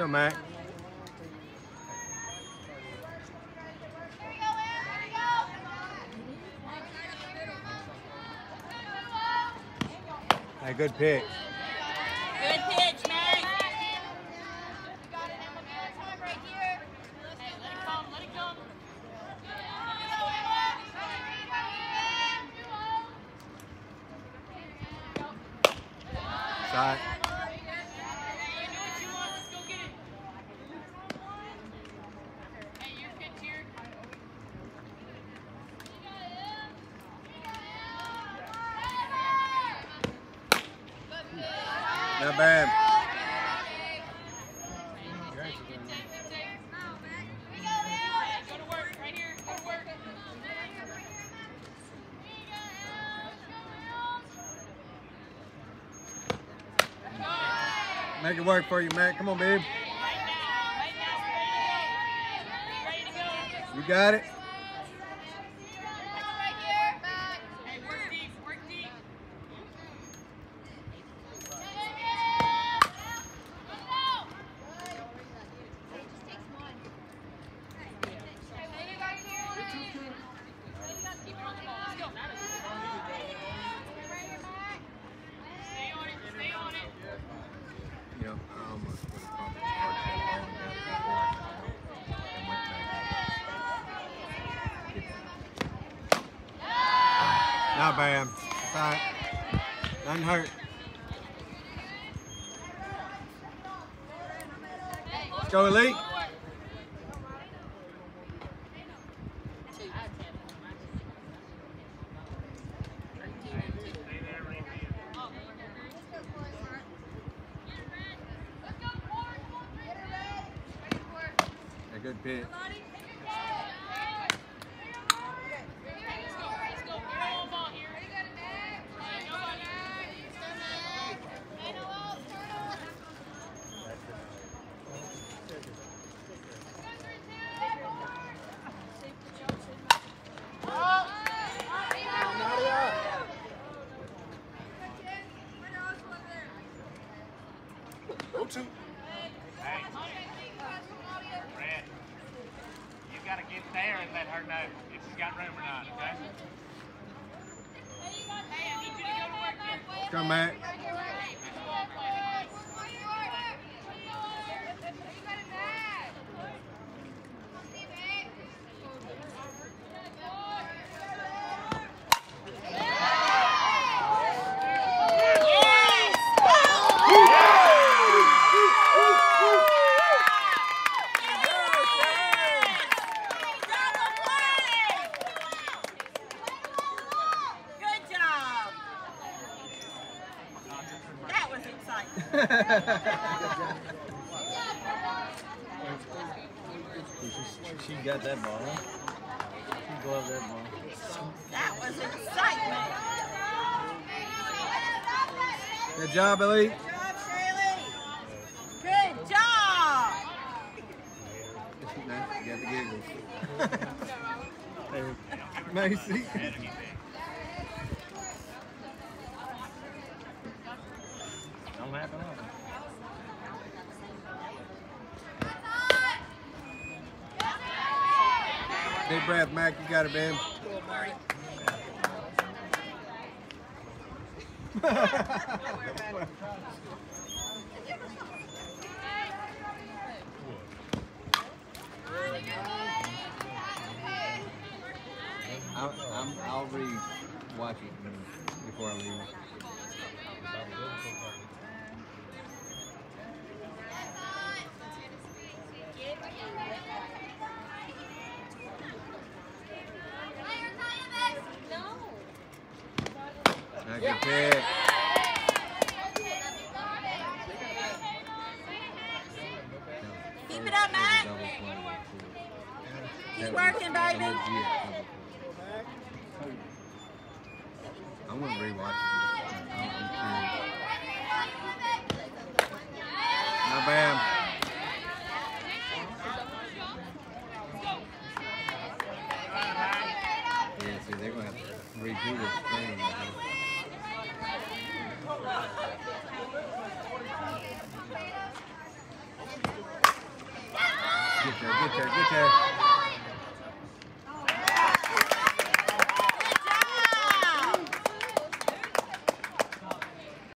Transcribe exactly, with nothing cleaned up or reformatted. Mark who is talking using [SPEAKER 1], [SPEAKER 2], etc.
[SPEAKER 1] go, Mac. Hey, good pitch.
[SPEAKER 2] Good pitch, Mac.
[SPEAKER 1] Side. Not bad. Make it work for you, Matt. Come on, babe. You got it. You know, I almost would have pumped the spark so long down before and went back. Not bad. It's all right. Nothing hurt. Let's go, Elite. A good pitch.
[SPEAKER 3] Go to. Hey. Red. You got to get there and let her know if she's got room or not, okay? Hey, I need you to go to work here.
[SPEAKER 1] Let's go, Matt.
[SPEAKER 4] She got that ball, huh? She gloved that ball.
[SPEAKER 2] That was excitement.
[SPEAKER 1] Good job, Elite.
[SPEAKER 2] Good job, Shaylee. Good job.
[SPEAKER 1] You got the giggles. Hey, Macy.
[SPEAKER 4] I'm laughing off.
[SPEAKER 1] Big breath, Mac. You got it, man. I'll, I'm, I'll re-watch it before I leave. Good pick.
[SPEAKER 2] Keep it up, Matt. Keep working, baby.
[SPEAKER 1] I want to rewatch it. Not bad. Yeah, see, they're going to have to redo this thing. I think. Get there, get there, get there.